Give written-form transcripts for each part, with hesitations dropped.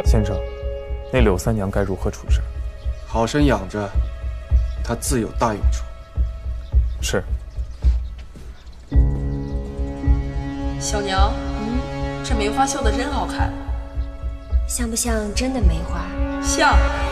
先生，那柳三娘该如何处置？ 好生养着，她自有大用处。 是。 小娘，这梅花绣的真好看， 像不像真的梅花？ 像。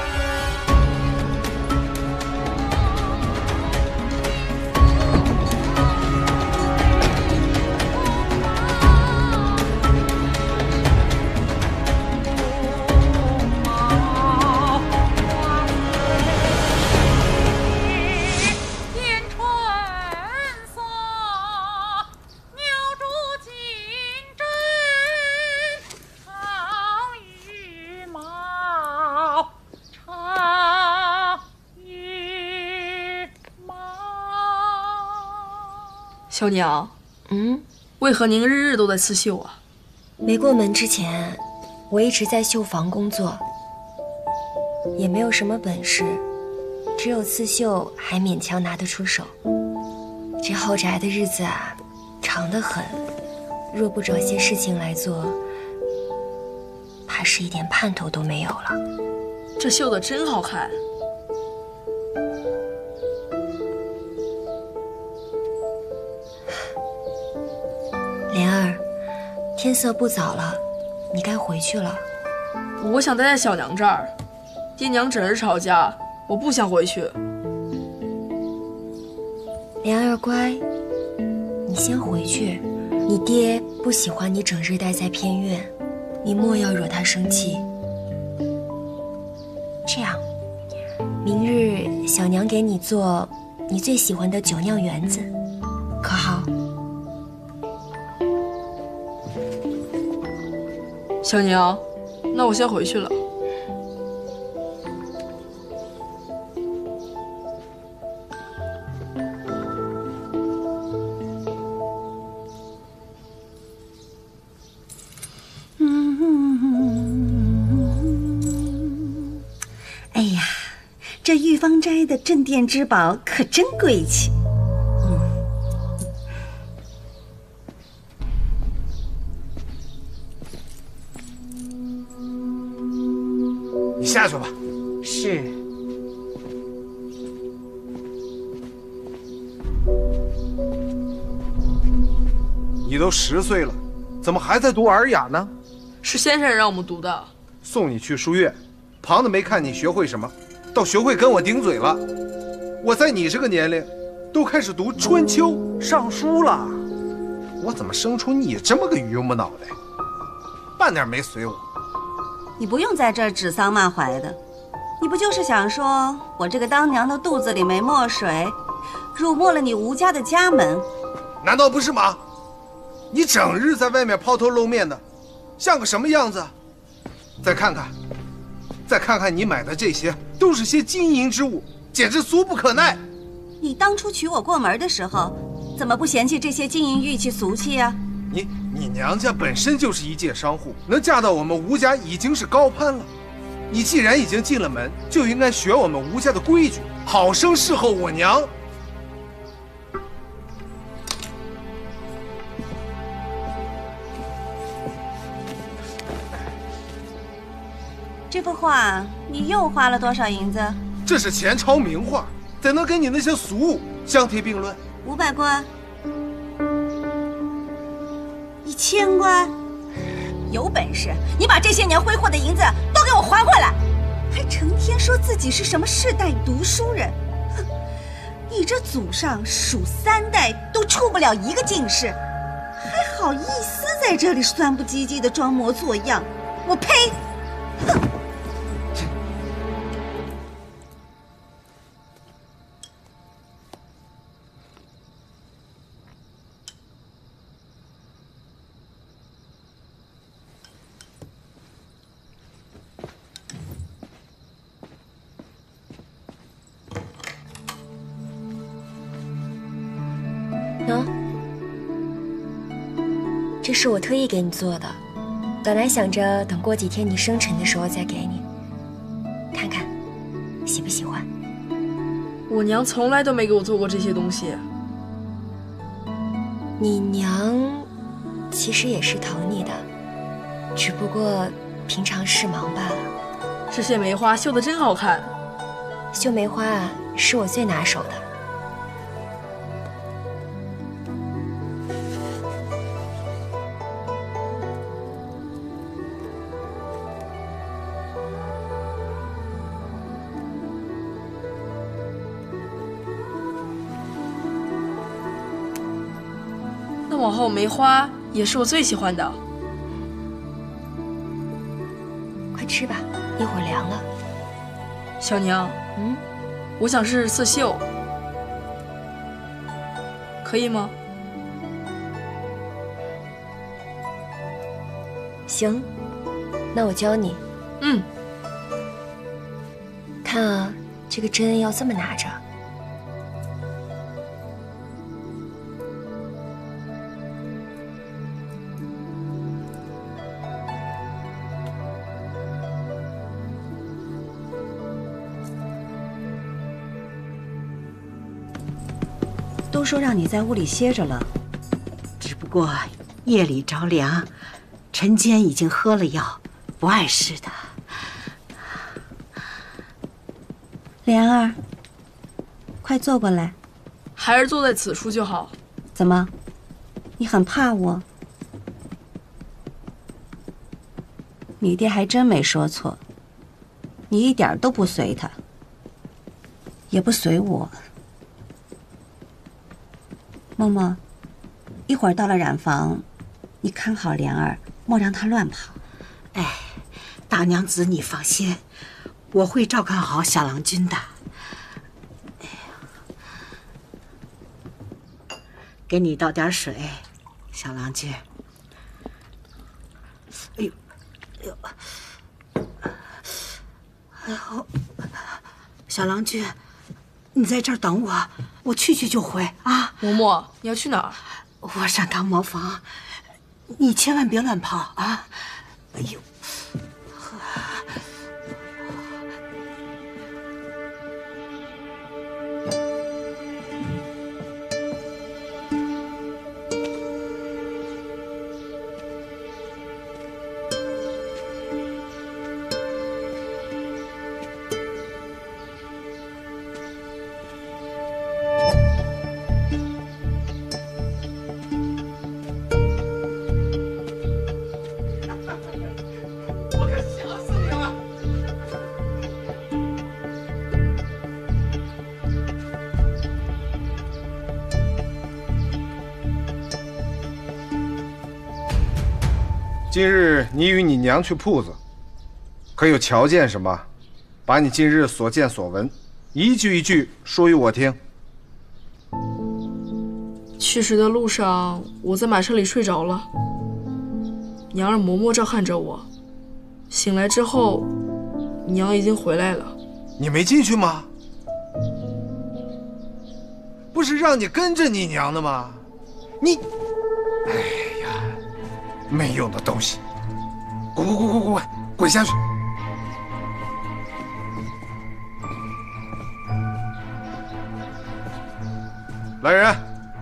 小娘，为何您日日都在刺绣啊？ 没过门之前，我一直在绣房工作，也没有什么本事，只有刺绣还勉强拿得出手。这豪宅的日子啊，长得很，若不找些事情来做，怕是一点盼头都没有了。 这绣的真好看。 莲儿，天色不早了，你该回去了。 我想待在小娘这儿，爹娘整日吵架，我不想回去。 莲儿乖，你先回去。你爹不喜欢你整日待在偏院，你莫要惹他生气。这样，明日小娘给你做你最喜欢的酒酿圆子，可好？ 小娘，那我先回去了。 哎呀，这玉芳斋的镇店之宝可真贵气。 你下去吧。 是。 你都10岁了，怎么还在读尔雅呢？ 是先生让我们读的。 送你去书院，旁的没看你学会什么，倒学会跟我顶嘴了。我在你这个年龄，都开始读《春秋》上书了。我怎么生出你这么个榆木脑袋，半点没随我？ 你不用在这儿指桑骂槐的，你不就是想说我这个当娘的肚子里没墨水，辱没了你吴家的家门？ 难道不是吗？你整日在外面抛头露面的，像个什么样子？再看看你买的这些，都是些金银之物，简直俗不可耐。 你当初娶我过门的时候，怎么不嫌弃这些金银玉器俗气啊？ 你娘家本身就是一介商户，能嫁到我们吴家已经是高攀了。你既然已经进了门，就应该学我们吴家的规矩，好生侍候我娘。 这幅画你又花了多少银子？ 这是前朝名画，怎能跟你那些俗物相提并论 ？500贯，1000贯，有本事你把这些年挥霍的银子都给我还回来！还成天说自己是什么世代读书人，哼！你这祖上数3代都出不了一个进士，还好意思在这里酸不唧唧的装模作样？我呸！哼！ 喏，这是我特意给你做的，本来想着等过几天你生辰的时候再给你，看看喜不喜欢。 我娘从来都没给我做过这些东西。 你娘其实也是疼你的，只不过平常事忙罢了。 这些梅花绣得真好看。 绣梅花啊，是我最拿手的。 那往后梅花也是我最喜欢的。 快吃吧，一会儿凉了。 小娘，我想试试刺绣，可以吗？ 行，那我教你。看啊，这个针要这么拿着。 都说让你在屋里歇着了，只不过夜里着凉，晨间已经喝了药，不碍事的。莲儿，快坐过来。 孩儿坐在此处就好。 怎么，你很怕我？你爹还真没说错，你一点都不随他，也不随我。默默，一会儿到了染房，你看好莲儿，莫让她乱跑。 哎，大娘子你放心，我会照看好小郎君的。哎呀，给你倒点水，小郎君。哎呦，哎呦，哎呦，小郎君，你在这儿等我，我去就回啊。 嬷嬷，你要去哪儿？ 我上堂磨房，你千万别乱跑啊！哎呦， 今日你与你娘去铺子，可有瞧见什么？把你今日所见所闻，一句一句说与我听。 去时的路上，我在马车里睡着了，娘让嬷嬷照看着我。醒来之后，娘已经回来了。 你没进去吗？不是让你跟着你娘的吗？你，哎呀，没用的东西！滚下去！来人！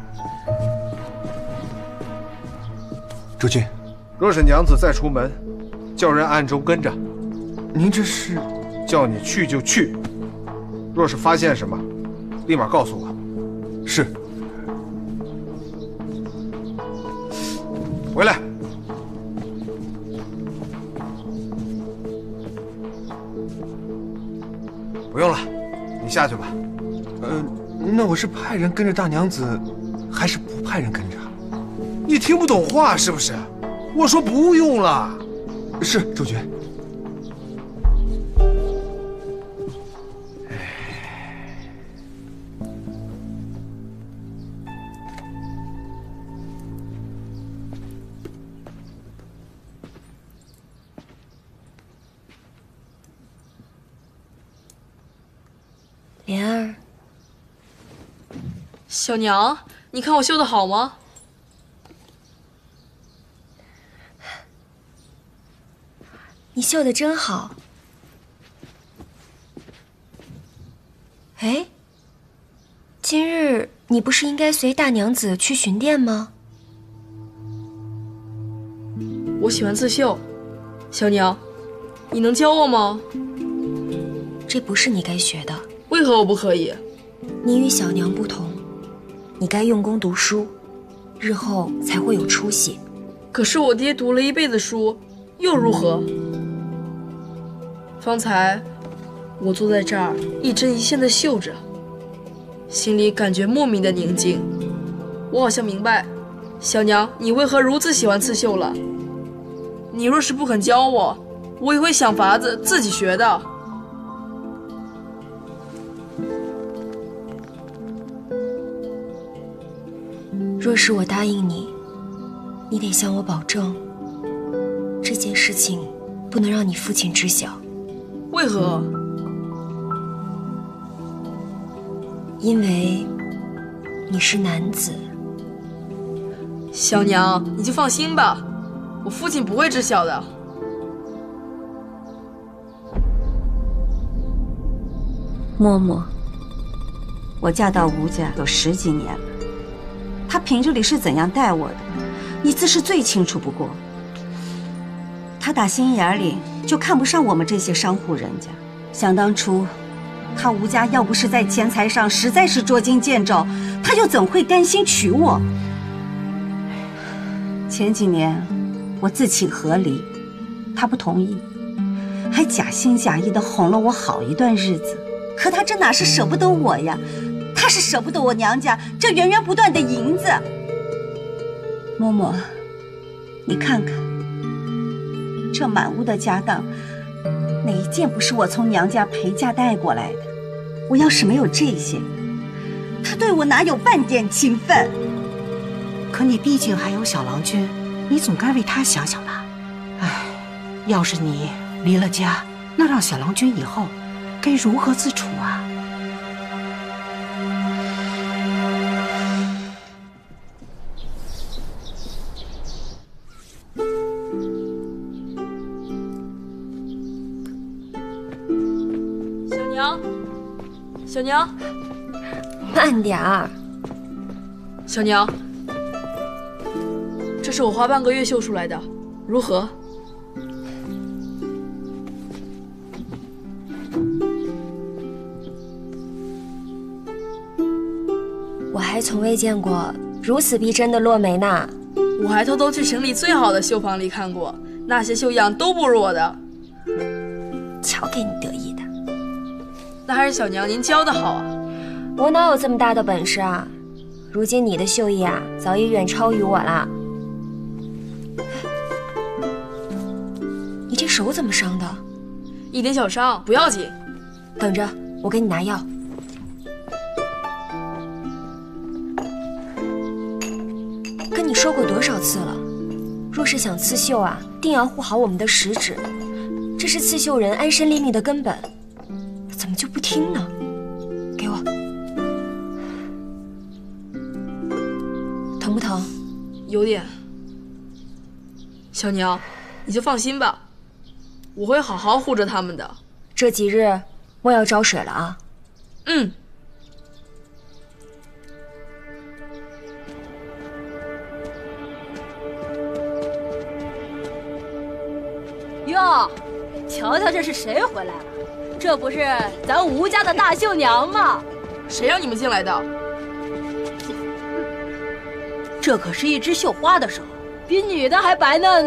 主君， 若是娘子再出门，叫人暗中跟着。 您这是？ 叫你去就去，若是发现什么，立马告诉我。 是。 回来。不用了，你下去吧。 那我是派人跟着大娘子，还是不派人跟着？ 你听不懂话是不是？我说不用了。 是，主君。 莲儿， 小娘，你看我绣的好吗？ 你绣的真好。哎，今日你不是应该随大娘子去巡殿吗？ 我喜欢刺绣，小娘， 你能教我吗？ 这不是你该学的。 为何我不可以？ 你与小娘不同，你该用功读书，日后才会有出息。 可是我爹读了一辈子书，又如何？方才我坐在这儿一针一线地绣着，心里感觉莫名的宁静。我好像明白，小娘你为何如此喜欢刺绣了。你若是不肯教我，我也会想法子自己学的。 若是我答应你，你得向我保证，这件事情不能让你父亲知晓。 为何？ 因为你是男子。 小娘，你就放心吧，我父亲不会知晓的。 嬷嬷，我嫁到吴家有10几年了，他平日里是怎样待我的，你自是最清楚不过。他打心眼里就看不上我们这些商户人家。想当初，他吴家要不是在钱财上实在是捉襟见肘，他又怎会甘心娶我？前几年我自请和离，他不同意，还假心假意地哄了我好一段日子。可他这哪是舍不得我呀，他是舍不得我娘家这源源不断的银子。嬷嬷，你看看，这满屋的家当，哪一件不是我从娘家陪嫁带过来的？我要是没有这些，他对我哪有半点情分？ 可你毕竟还有小郎君，你总该为他想想吧。唉，要是你离了家，那让小郎君以后该如何自处啊？ 小娘，小娘， 慢点儿。 小娘，这是我花半个月绣出来的，如何？ 我还从未见过如此逼真的落梅呢。 我还偷偷去城里最好的绣坊里看过，那些绣样都不如我的。 瞧给你得意的。 那还是小娘您教的好啊。 我哪有这么大的本事啊？如今你的绣艺啊，早已远超于我了。你这手怎么伤的？ 一点小伤，不要紧。 等着，我给你拿药。跟你说过多少次了，若是想刺绣啊，定要护好我们的食指，这是刺绣人安身立命的根本。怎么就不听呢？给我。疼不疼？ 有点。小娘，你就放心吧，我会好好护着他们的。 这几日莫要招水了啊。 嗯。 哟，瞧瞧这是谁回来了？这不是咱吴家的大绣娘吗？ 谁让你们进来的？ 这可是一只绣花的手，比女的还白嫩呢。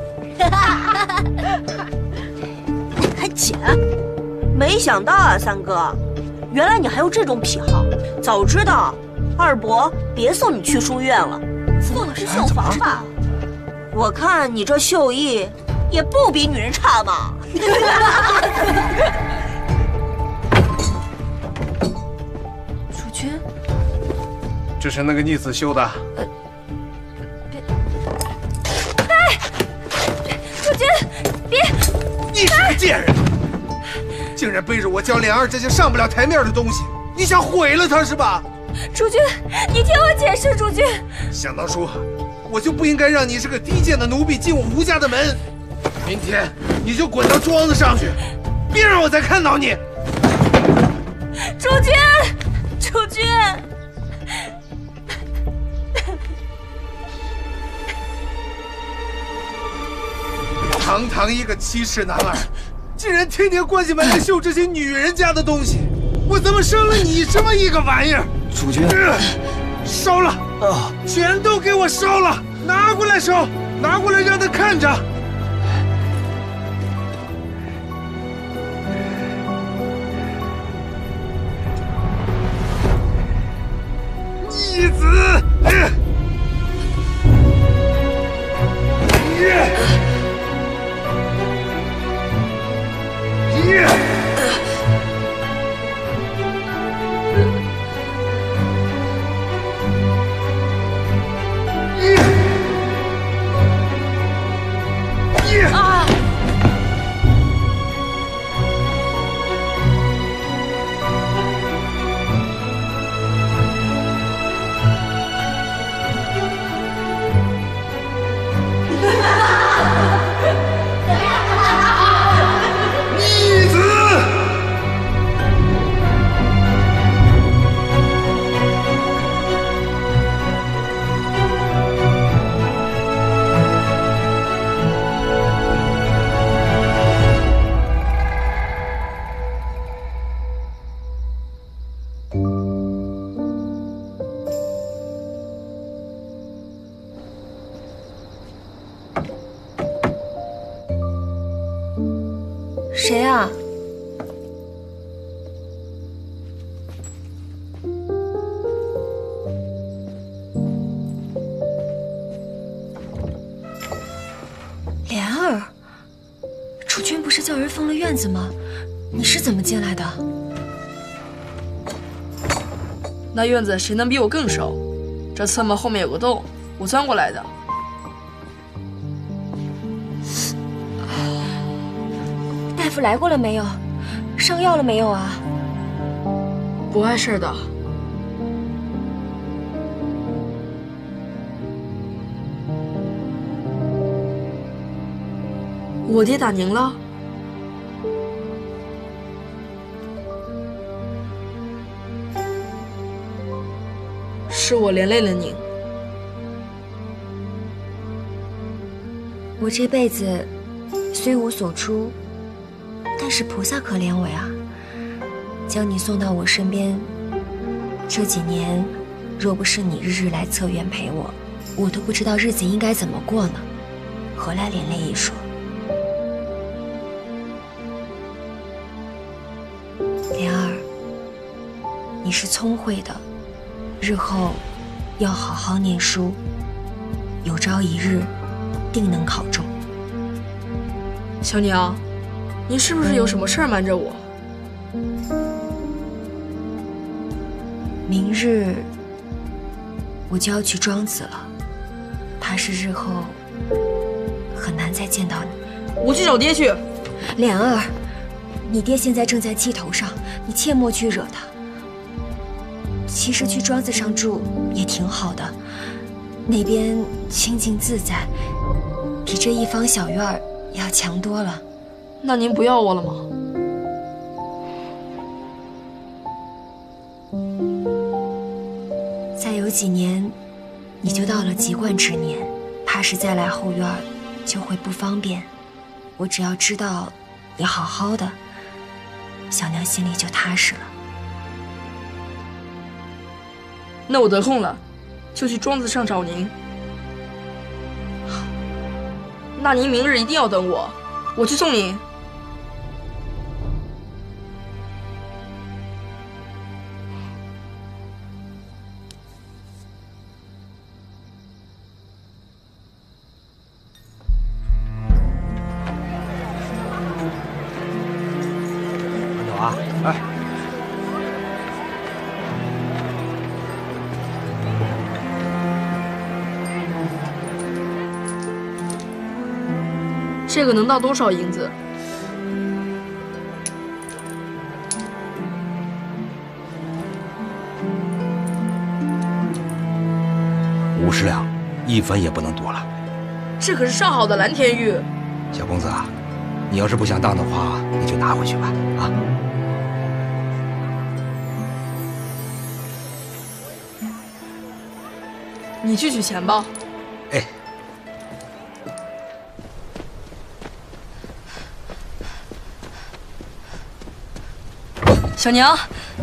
还捡？没想到啊，三哥，原来你还有这种癖好。早知道，二伯别送你去书院了，送你去绣坊吧。我看你这绣艺也不比女人差嘛。 楚君， 这是那个逆子绣的。 楚君，别！ 你是个贱人，竟然背着我教莲儿这些上不了台面的东西，你想毁了她是吧？ 楚君，你听我解释，楚君。 想当初，我就不应该让你这个低贱的奴婢进我吴家的门。明天你就滚到庄子上去，别让我再看到你。 楚君，楚君。 堂堂一个7尺男儿，竟然天天关起门来绣这些女人家的东西，我怎么生了你这么一个玩意儿？ 主君， 烧了啊！全都给我烧了！拿过来烧，拿过来让他看着。逆子！ 谁啊？莲儿，楚君不是叫人封了院子吗？你是怎么进来的？ 那院子谁能比我更熟？这侧门后面有个洞，我钻过来的。 大夫来过了没有？上药了没有啊？ 不碍事的。我爹打您了？是我连累了您。 我这辈子虽无所出，但是菩萨可怜我呀，将你送到我身边。这几年，若不是你日日来侧院陪我，我都不知道日子应该怎么过呢。何来连累一说？莲儿，你是聪慧的，日后要好好念书，有朝一日定能考中。 小娘，您是不是有什么事儿瞒着我？ 明日我就要去庄子了，怕是日后很难再见到你。 我去找爹去。 莲儿，你爹现在正在气头上，你切莫去惹他。其实去庄子上住也挺好的，那边清静自在，比这一方小院儿要强多了。 那您不要我了吗？ 再有几年，你就到了籍贯之年，怕是再来后院就会不方便。我只要知道你好好的，小娘心里就踏实了。 那我得空了，就去庄子上找您。那您明日一定要等我，我去送您。 慢走啊！哎。 这个能到多少银子 ？50两，1分也不能多了。 这可是上好的蓝田玉。 小公子啊，你要是不想当的话，你就拿回去吧。啊。 你去取钱吧。 哎。 小娘。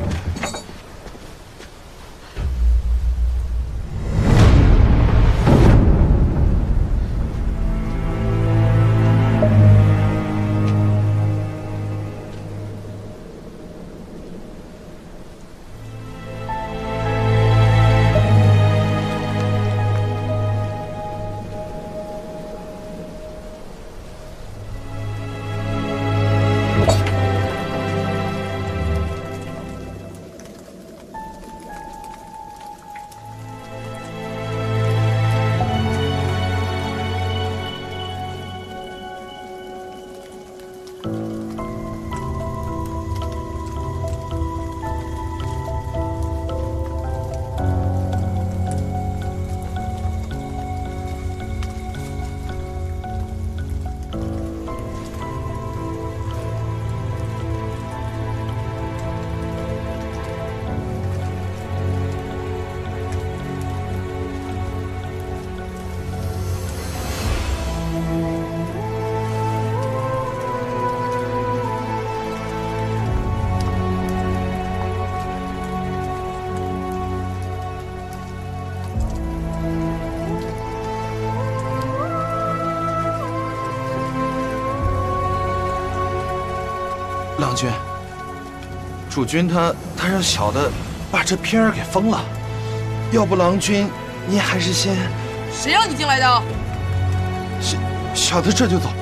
郎君，主君他让小的把这片儿给封了，要不郎君您还是先…… 谁让你进来的？ 小的这就走。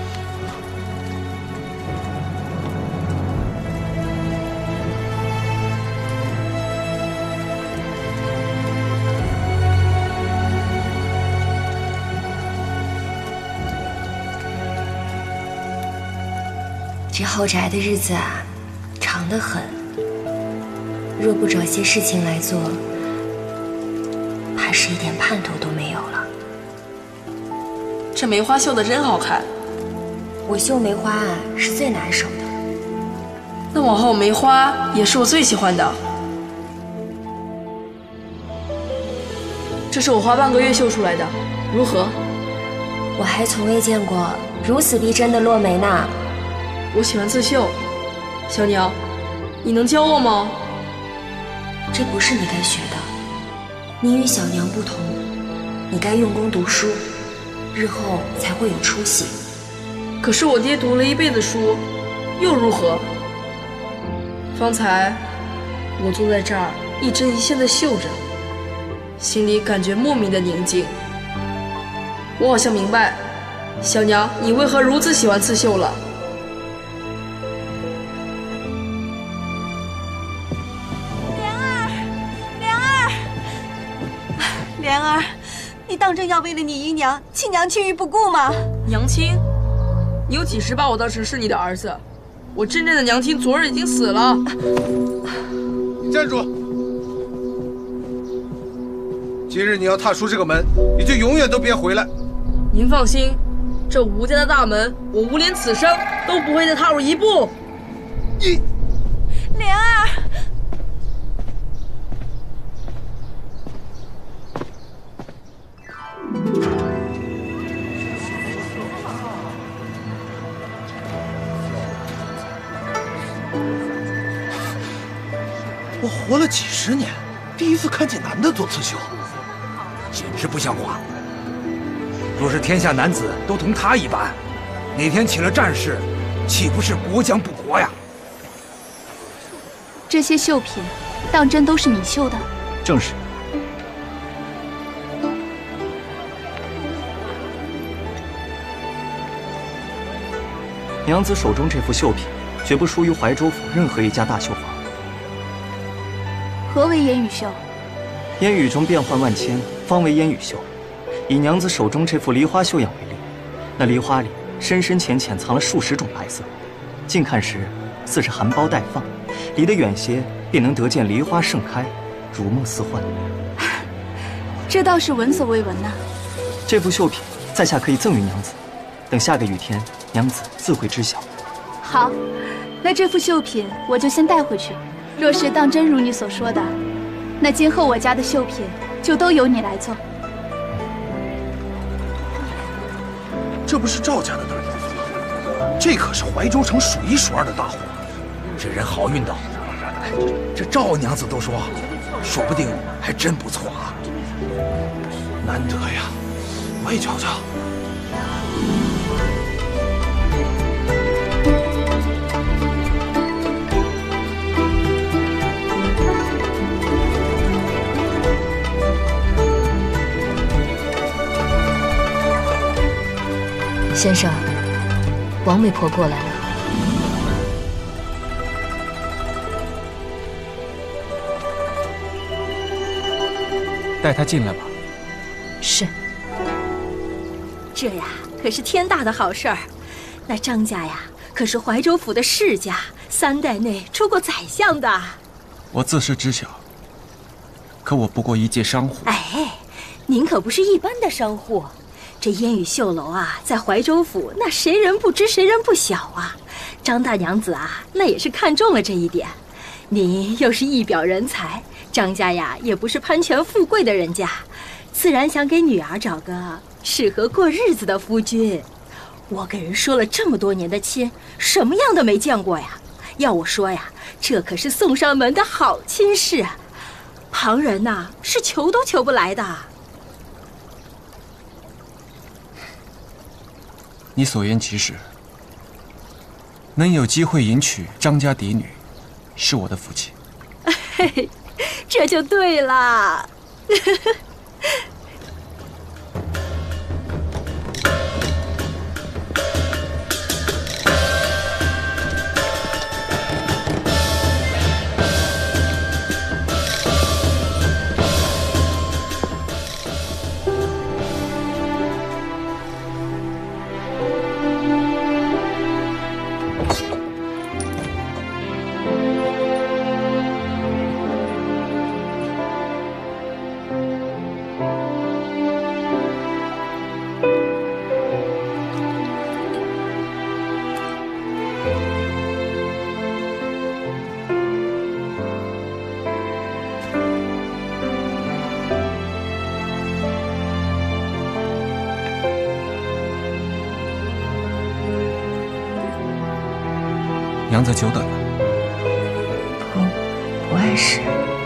这后宅的日子啊，长得很。若不找些事情来做，怕是一点盼头都没有了。 这梅花绣的真好看。 我绣梅花啊，是最拿手的。 那往后梅花也是我最喜欢的。这是我花半个月绣出来的，如何？ 我还从未见过如此逼真的落梅呢。 我喜欢刺绣，小娘，你能教我吗？ 这不是你该学的，你与小娘不同，你该用功读书，日后才会有出息。 可是我爹读了一辈子书，又如何？方才我坐在这儿一针一线的绣着，心里感觉莫名的宁静。我好像明白，小娘你为何如此喜欢刺绣了。 莲儿，你当真要为了你姨娘弃娘弃玉不顾吗？ 娘亲，你有几时把我当成是你的儿子？我真正的娘亲昨日已经死了。 你站住！今日你要踏出这个门，你就永远都别回来。 您放心，这吴家的大门，我吴莲此生都不会再踏入一步。 你， 莲儿。 我活了几十年，第一次看见男的做刺绣， 简直不像话。若是天下男子都同他一般，哪天起了战事，岂不是国将不国呀？ 这些绣品，当真都是你绣的？ 正是。娘子手中这幅绣品，绝不输于怀州府任何一家大绣坊。 何为烟雨绣？ 烟雨中变幻万千，方为烟雨绣。以娘子手中这幅梨花绣样为例，那梨花里深深浅浅藏了数十种白色，近看时似是含苞待放，离得远些便能得见梨花盛开，如梦似幻。 这倒是闻所未闻呐。 这幅绣品在下可以赠与娘子，等下个雨天，娘子自会知晓。 好，那这幅绣品我就先带回去。 若是当真如你所说的，那今后我家的绣品就都由你来做。 这不是赵家的大人吗？这可是怀州城数一数二的大户。 这人好运道， 这赵娘子都说，说不定还真不错啊。 难得呀，我也瞧瞧。 先生，王媒婆过来了。 带她进来吧。 是。 这呀，可是天大的好事儿。那张家呀，可是怀州府的世家，3代内出过宰相的。 我自是知晓，可我不过一介商户。 哎，您可不是一般的商户。这烟雨绣楼啊，在怀州府那谁人不知谁人不晓啊。张大娘子啊，那也是看中了这一点。你又是一表人才，张家呀也不是攀权富贵的人家，自然想给女儿找个适合过日子的夫君。我给人说了这么多年的亲，什么样的没见过呀？要我说呀，这可是送上门的好亲事，旁人呐是求都求不来的。 你所言极是，能有机会迎娶张家嫡女，是我的福气。 嘿，这就对了。 娘子久等了。 不碍事。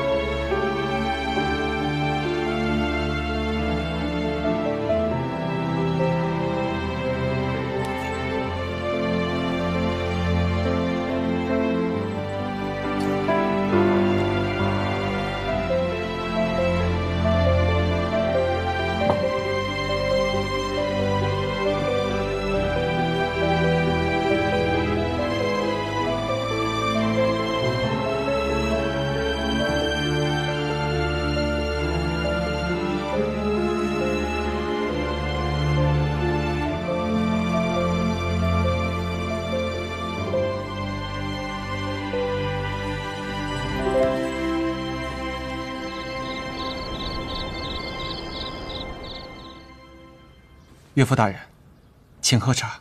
岳父大人，请喝茶。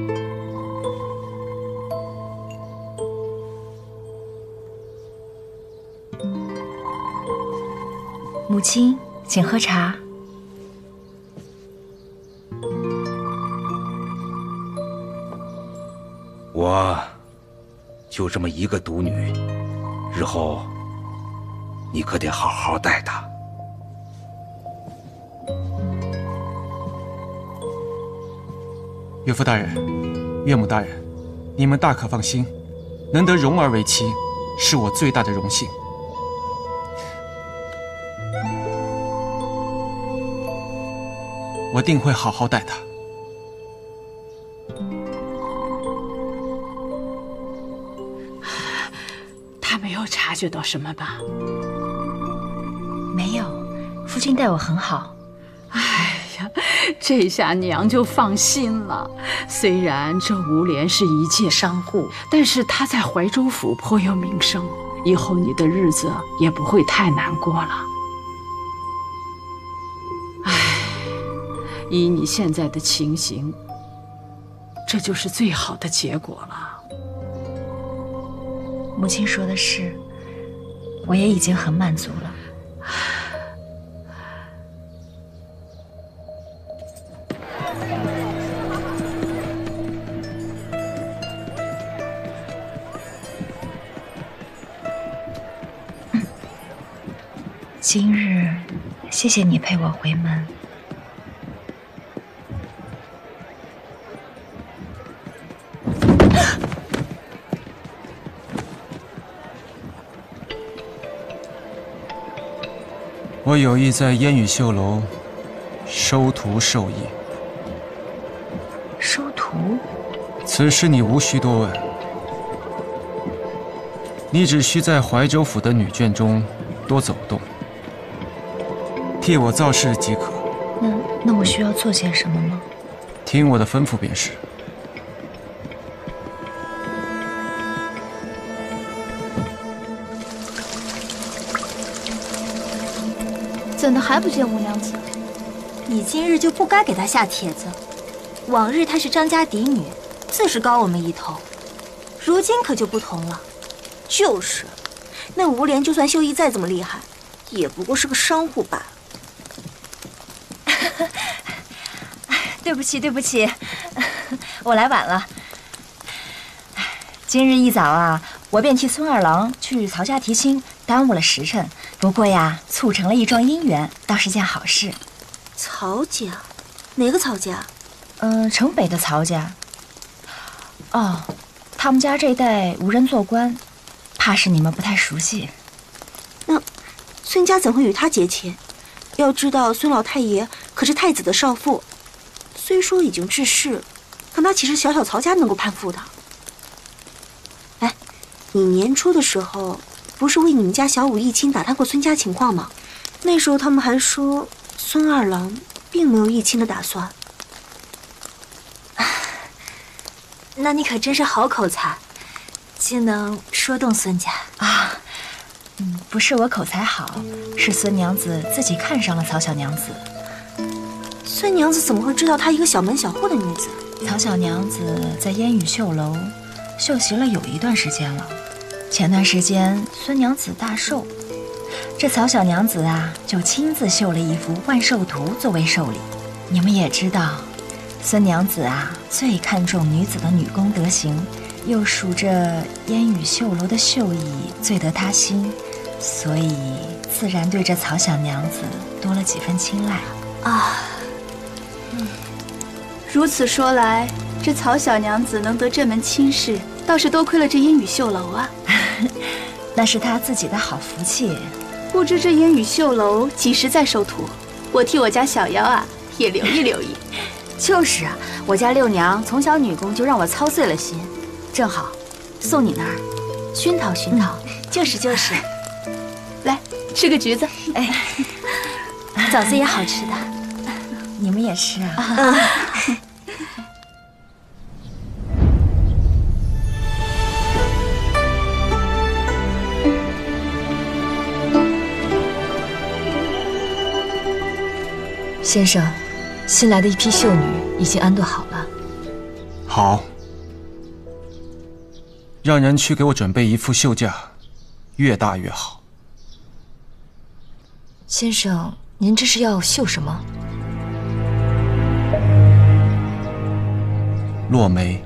母亲，请喝茶。 我就这么一个独女，日后你可得好好待她。 岳父大人，岳母大人，你们大可放心，能得蓉儿为妻，是我最大的荣幸。我定会好好待她。 他没有察觉到什么吧？ 没有，夫君待我很好。 哎呀，这下娘就放心了。虽然这吴莲是一介商户，但是她在怀州府颇有名声，以后你的日子也不会太难过了。哎，依你现在的情形，这就是最好的结果了。 母亲说的是，我也已经很满足了。 今日谢谢你陪我回门。 我有意在烟雨绣楼收徒授艺。 收徒？ 此事你无需多问，你只需在怀州府的女眷中多走动，替我造势即可。 那我需要做些什么吗？ 听我的吩咐便是。 怎的还不见吴娘子？ 你今日就不该给她下帖子。往日她是张家嫡女，自是高我们一头，如今可就不同了。就是，那吴莲就算绣艺再怎么厉害，也不过是个商户罢了。 对不起，对不起，我来晚了。今日一早啊，我便替孙二郎去曹家提亲，耽误了时辰。不过呀，促成了一桩姻缘，倒是件好事。 曹家？哪个曹家？ 城北的曹家。哦，他们家这一代无人做官，怕是你们不太熟悉。 那孙家怎会与他结亲？要知道，孙老太爷可是太子的少父，虽说已经致仕，可那岂是小小曹家能够攀附的？哎，你年初的时候不是为你们家小武议亲打探过孙家情况吗？那时候他们还说孙二郎并没有议亲的打算。 那你可真是好口才，竟能说动孙家啊！不是我口才好，是孙娘子自己看上了曹小娘子。 孙娘子怎么会知道她一个小门小户的女子？ 曹小娘子在烟雨绣楼绣习了有一段时间了。前段时间孙娘子大寿，这曹小娘子啊就亲自绣了一幅万寿图作为寿礼。你们也知道，孙娘子啊最看重女子的女工德行，又属着烟雨绣楼的绣艺最得她心，所以自然对这曹小娘子多了几分青睐啊。如此说来，这曹小娘子能得这门亲事，倒是多亏了这烟雨绣楼啊。 那是她自己的好福气。 不知这烟雨绣楼几时再收徒？我替我家小妖啊也留意留意。 就是啊，我家六娘从小女工就让我操碎了心，正好送你那儿熏陶熏陶。 就是就是。 来吃个橘子。 哎， 枣子也好吃的， 你们也吃啊。 先生，新来的一批绣女已经安顿好了。 好，让人去给我准备一副绣架，越大越好。 先生，您这是要绣什么？ 落梅。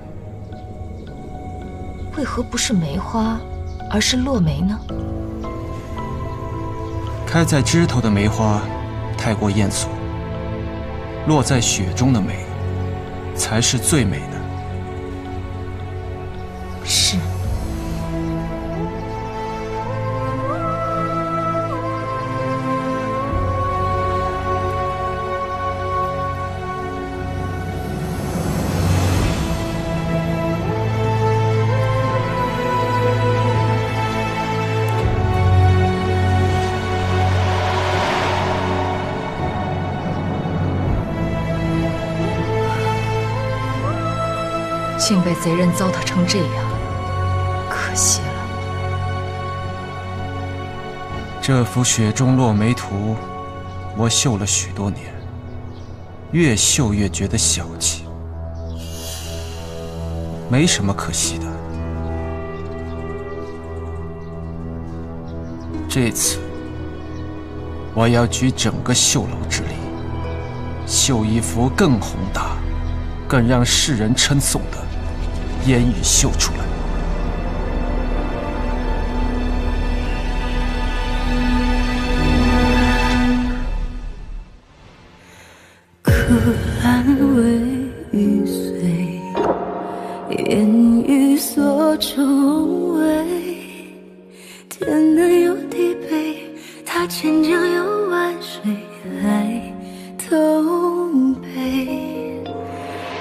为何不是梅花，而是落梅呢？ 开在枝头的梅花太过艳俗，落在雪中的梅才是最美的。 是。竟被贼人糟蹋成这样，可惜了。 这幅雪中落梅图，我绣了许多年，越绣越觉得小气，没什么可惜的。这次，我要举整个绣楼之力，绣一幅更宏大、更让世人称颂的烟雨绣出来。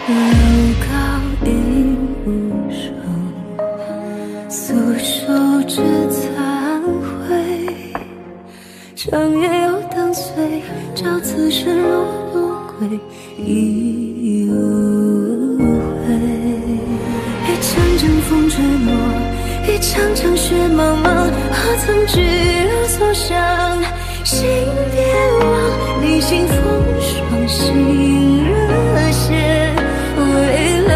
楼高应无声，素手指残灰。长夜又等随，照此身若轮归，已无悔。一阵阵风吹落，一场场雪茫茫，何曾聚而所向？心别忘，你心风霜，心热血微凉。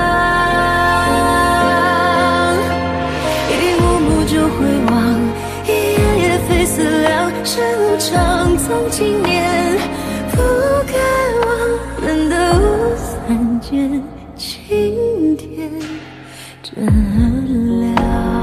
一幕幕就回望，一夜夜非思量。世路长，纵经年，不该忘，难得无三间，青天真亮。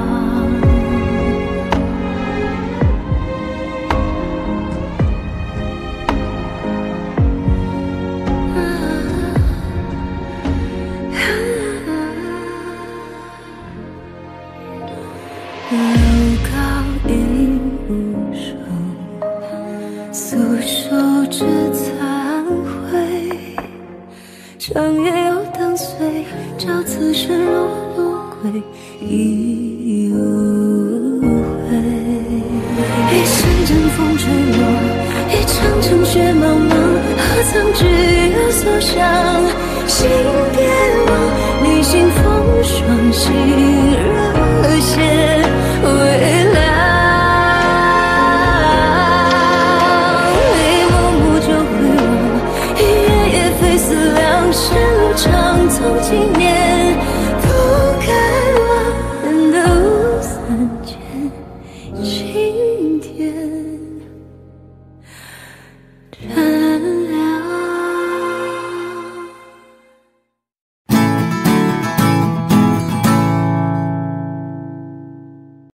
楼高应无声，素手指残灰。长夜又等随，照此身若轮归，已无悔。一阵阵风吹落，一场场雪茫茫，何曾聚而所向？心别忘，你心风霜，心热血微凉。一幕幕就回望，一夜夜非思量。世路长，从今